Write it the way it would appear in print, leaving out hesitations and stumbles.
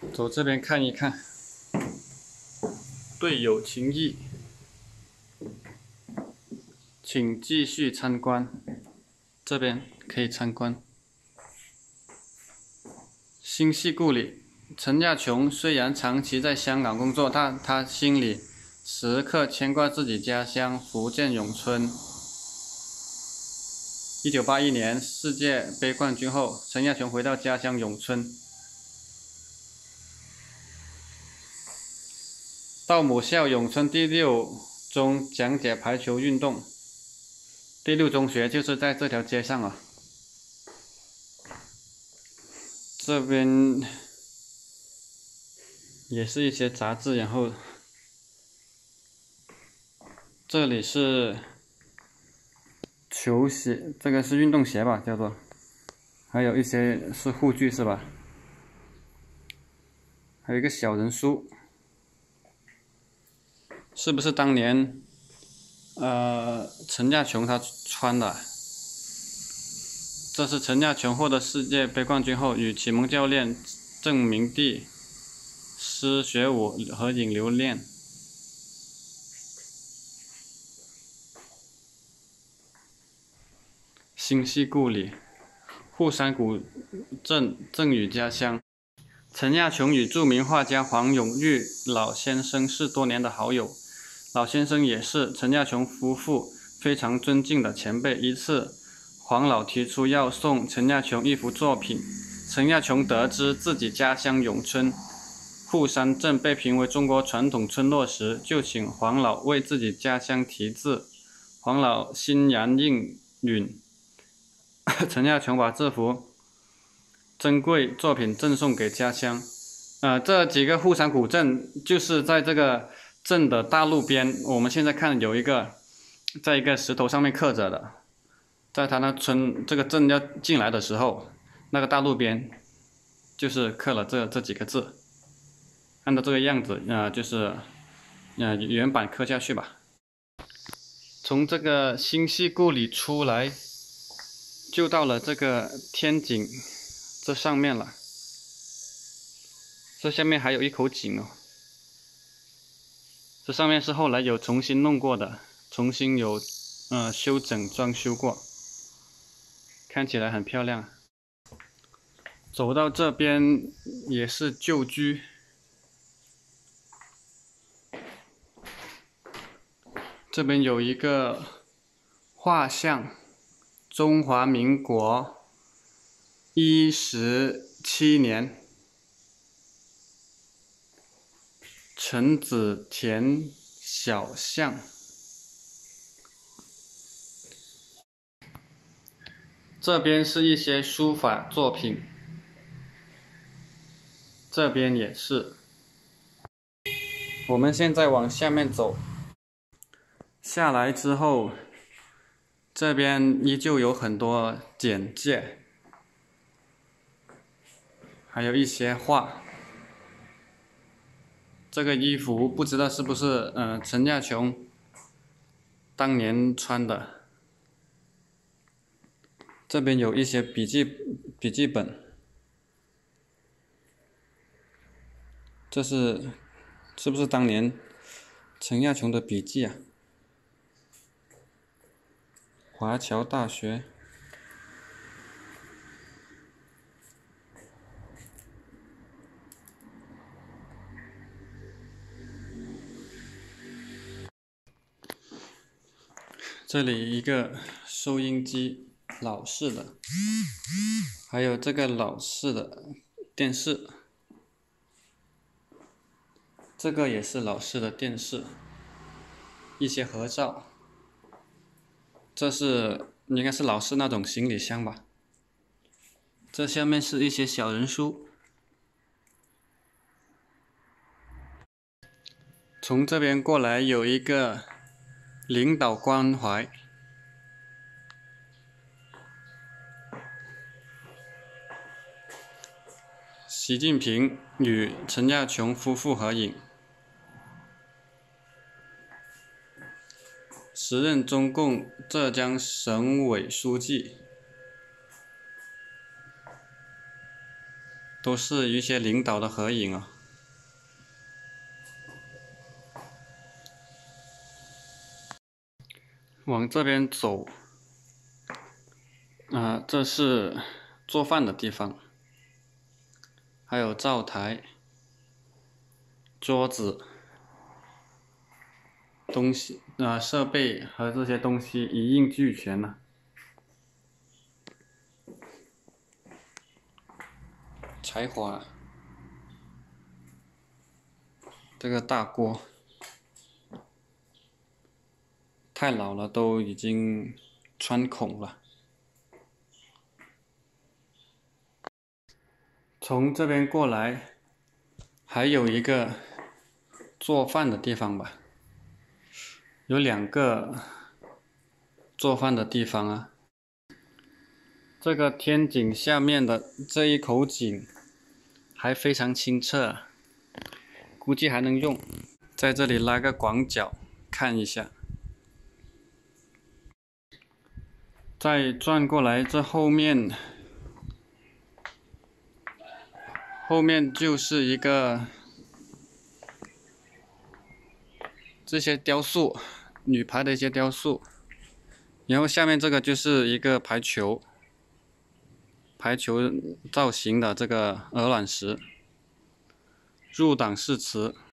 走这边看一看，对有情谊，请继续参观。这边可以参观。新系故里，陈亚琼虽然长期在香港工作，但他心里时刻牵挂自己家乡福建永春。1981年世界杯冠军后，陈亚琼回到家乡永春，到母校永春第6中讲解排球运动。第6中学就是在这条街上啊。这边也是一些杂志，然后这里是球鞋，这个是运动鞋吧，叫做，还有一些是护具是吧？还有一个小人书，是不是当年陈亚琼他穿的？这是陈亚琼获得世界杯冠军后，与启蒙教练郑明帝师学舞和影留念。新系故里，沪山古镇赠与家乡。陈亚琼与著名画家黄永玉老先生是多年的好友，老先生也是陈亚琼夫妇非常尊敬的前辈。一次，黄老提出要送陈亚琼一幅作品，陈亚琼得知自己家乡永春沪山镇被评为中国传统村落时，就请黄老为自己家乡题字。黄老欣然应允，陈亚琼把这幅珍贵作品赠送给家乡。这几个沪山古镇就是在这个镇的大路边，我们现在看有一个在一个石头上面刻着的，在他那村这个镇要进来的时候，那个大路边就是刻了这几个字，按照这个样子就是原版刻下去吧。从这个新系故里出来，就到了这个天井这上面了。这下面还有一口井哦，这上面是后来有重新弄过的，重新有修整装修过，看起来很漂亮。走到这边也是旧居，这边有一个画像，中华民国17年。陈子田小巷，这边是一些书法作品，这边也是。我们现在往下面走，下来之后，这边依旧有很多简介，还有一些画。这个衣服不知道是不是陈亚琼当年穿的。这边有一些笔记本，这是不是当年陈亚琼的笔记啊？华侨大学。这里一个收音机，老式的，还有这个老式的电视，这个也是老式的电视，一些合照，这是应该是老式那种行李箱吧。这下面是一些小人书。从这边过来有一个领导关怀，习近平与陈亚琼夫妇合影。时任中共浙江省委书记。 都是一些领导的合影啊。往这边走，这是做饭的地方，还有灶台、桌子、东西设备和这些东西一应俱全了。柴火，这个大锅太老了，都已经穿孔了。从这边过来，还有一个做饭的地方吧，有2个做饭的地方啊。这个天井下面的这一口井还非常清澈，估计还能用。在这里拉个广角看一下。再转过来，这后面就是一个这些雕塑，女排的一些雕塑。然后下面这个就是一个排球造型的这个鹅卵石，入党誓词。